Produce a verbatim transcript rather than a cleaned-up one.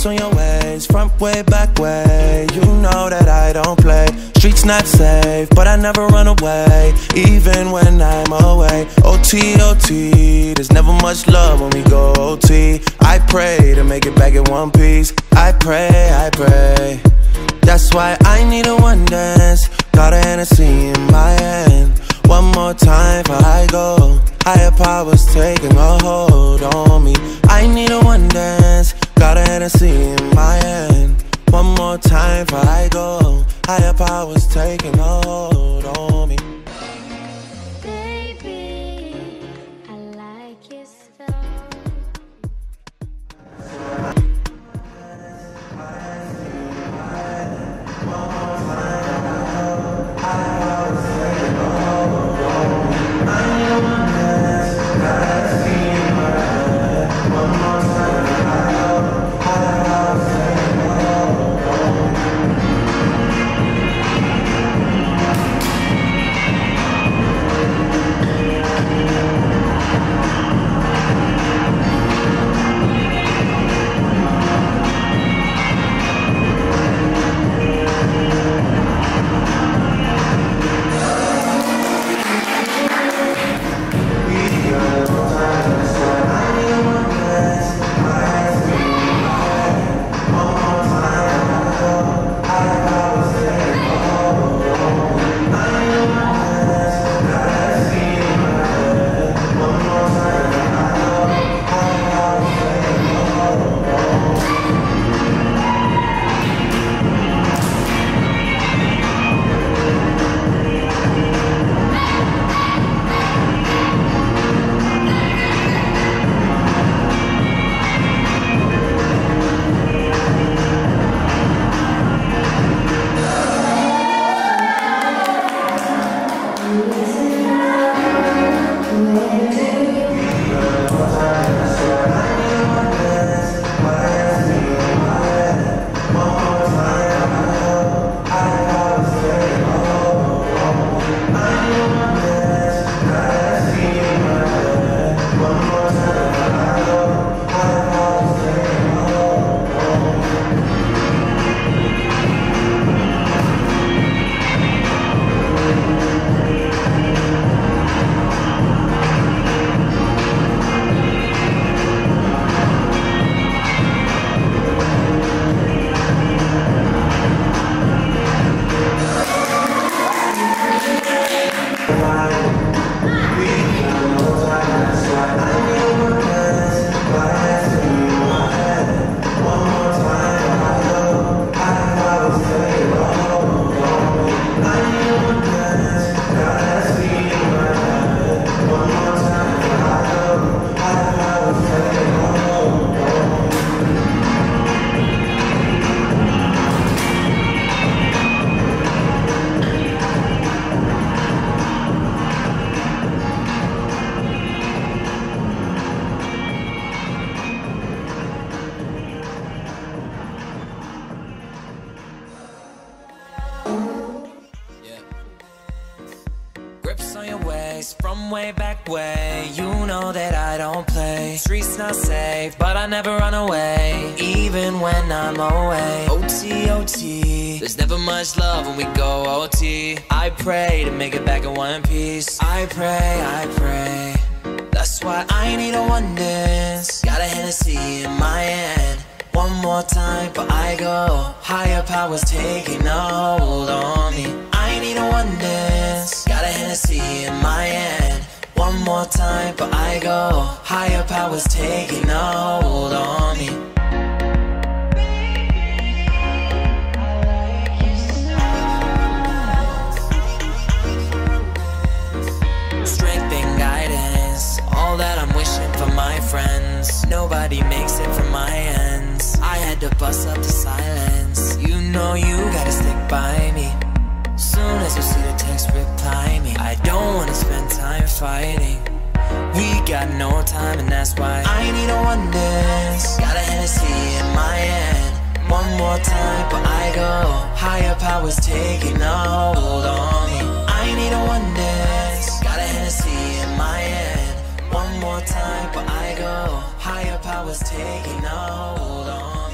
Grips on your ways, front way, back way. You know that I don't play. Streets not safe, but I never run away, even when I'm away. O T, O T, there's never much love when we go O T. I pray to make it back in one piece. I pray, I pray. That's why I need a one dance. Got a Hennessy in my hand. One more time before I go. Higher powers taking a hold on me. I need a one dance. Got a Hennessy in my hand. One more time before I go. Higher powers taking a hold on me. Baby, I like you so. From way back way, you know that I don't play. Streets not safe, but I never run away, even when I'm away. O T, O T, there's never much love when we go O T. I pray to make it back in one piece. I pray, I pray. That's why I need a one dance. Got a Hennessy in my hand. One more time before I go. Higher powers taking a hold on me. I need a one dance. Got a Hennessy in my hand. One more time before I go. Higher powers taking a hold on me. Strength and guidance, all that I'm wishing for my friends. Nobody makes it from my ends. I had to bust up the silence. You know you gotta stick by me. Soon as you see the text, reply me. I don't wanna spend time fighting. We got no time, and that's why I need a one dance. Got a Hennessy in my hand. One more time before I go. Higher powers taking a hold on me. I need a one dance. Got a Hennessy in my hand. One more time before I go. Higher powers taking a hold on me.